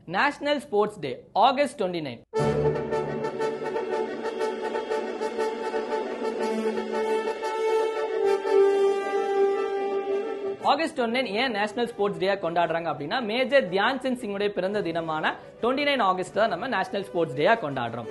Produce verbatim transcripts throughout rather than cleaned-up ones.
National Sports Day, August twenty-ninth. August ஒன்று ஏன் national sports day கொண்டாடுறாங்க அப்படின்னா மேஜர் தியான் சந்த் சிங்குடைய பிறந்த தினமான இருபத்தி ஒன்பது ஆகஸ்ட் தான் நம்ம நேஷனல் ஸ்போர்ட்ஸ் டே கொண்டாடுறோம்.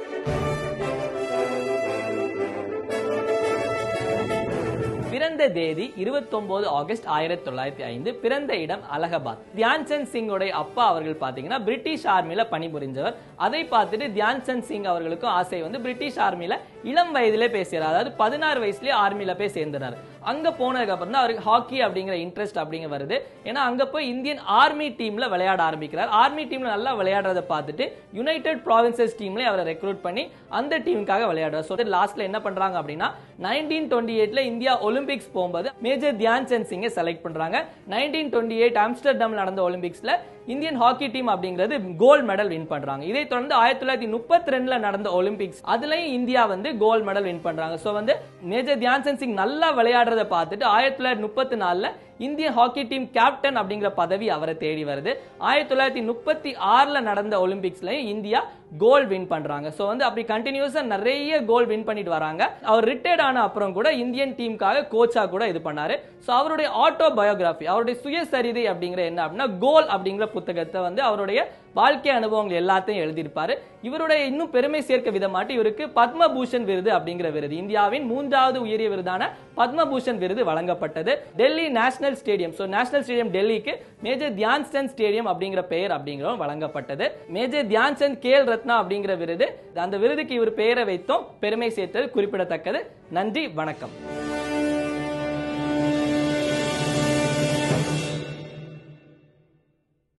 பிறந்த தேதி இருபத்தி ஒன்பது ஆகஸ்ட் ஆயிரத்தி தொள்ளாயிரத்தி ஐந்து. பிறந்த இடம் அலகாபாத். தியான் சந்த் சிங்குடைய அப்பா அவர்கள் பாத்தீங்கன்னா பிரிட்டிஷ் ஆர்மியில பணிபுரிஞ்சவர். அதை பார்த்துட்டு தியான் சந்த் சிங் அவர்களுக்கும் ஆசை வந்து பிரிட்டிஷ் ஆர்மியில இளம் வயதிலே பேசுறாரு. அதாவது பதினாறு வயசுலயே ஆர்மியில போய் சேர்ந்துறாரு. அங்க போனதுக்கு அப்புறம் தான் அவருக்கு ஹாக்கி அப்படிங்கிற இன்ட்ரெஸ்ட் அப்படிங்க வருது. ஏன்னா அங்க போய் இந்தியன் ஆர்மி டீம்ல விளையாட ஆரம்பிக்கிறார். ஆர்மி டீம்ல நல்லா விளையாடுறத பார்த்துட்டு யுனைடெட் ப்ராவின்சஸ் டீம்ல அவரை ரெக்ரூட் பண்ணி அந்த டீமுக்காக விளையாடுறார். ஸோ லாஸ்ட்ல என்ன பண்றாங்க அப்படின்னா நைன்டீன் டுவெண்ட்டி எயிட்ல இந்தியா ஒலிம்பிக்ஸ் போகும்போது மேஜர் தியான் சந்த் சிங்கை செலக்ட் பண்றாங்க. நைன்டீன் டுவெண்ட்டி எயிட் ஆம்ஸ்டர்டாம் நடந்த ஒலிம்பிக்ஸ்ல இந்தியன் ஹாக்கி டீம் அப்படிங்கிறது கோல்ட் மெடல் வின் பண்றாங்க. இதை தொடர்ந்து ஆயிரத்தி தொள்ளாயிரத்தி முப்பத்தி ரெண்டுல நடந்த ஒலிம்பிக்ஸ் அதுலயும் இந்தியா வந்து கோல்ட் மெடல் வின் பண்றாங்க. சோ வந்து மேஜர் தியான் சந்த் சிங் நல்லா விளையாடுறத பார்த்துட்டு ஆயிரத்தி தொள்ளாயிரத்தி முப்பத்தி நாலுல இந்திய ஹாக்கி டீம் கேப்டன் அப்படிங்கிற பதவி அவரை தேடி வருது. ஆயிரத்தி தொள்ளாயிரத்தி முப்பத்தி ஆறுல நடந்த ஒலிம்பிக்ஸ்லயும் இந்தியா கோல்ட் வின் பண்றாங்க. சோ வந்து அப்படி கண்டினியூஸா நிறைய கோல்ட் வின் பண்ணிட்டு வராங்க. அவர் ரிட்டையர்ட் ஆன அப்புறம் கூட இந்தியன் டீமுக்காக கோச்சா கூட இது பண்ணாரு. சோ அவருடைய ஆட்டோ பயோகிராபி, அவருடைய சுயசரிதை அப்படிங்கிற என்ன அப்படின்னா கோல் அப்படிங்கிற புத்தகத்தை வந்து அவருடைய வாழ்க்கை அனுபவங்கள் எல்லாத்தையும் எழுதியிருப்பாரு. இவருடைய இன்னும் பெருமை சேர்க்க விதமாட்டு இவருக்கு பத்மபூஷன் விருது அப்படிங்கிற விருது, இந்தியாவின் மூன்றாவது உயரிய விருதான பத்மபூஷன் விருது வழங்கப்பட்டது. Delhi national stadium, so national stadium டெல்லிக்கு மேஜர் தியான் சந்த் ஸ்டேடியம் அப்படிங்கிற பெயர் அப்படிங்கிற வழங்கப்பட்டது. மேஜர் தியான் சந்த் கேல் ரத்னா அப்படிங்கிற விருது, அந்த விருதுக்கு இவர் பெயரை வைத்தும் பெருமை சேர்த்தது குறிப்பிடத்தக்கது. நன்றி, வணக்கம்.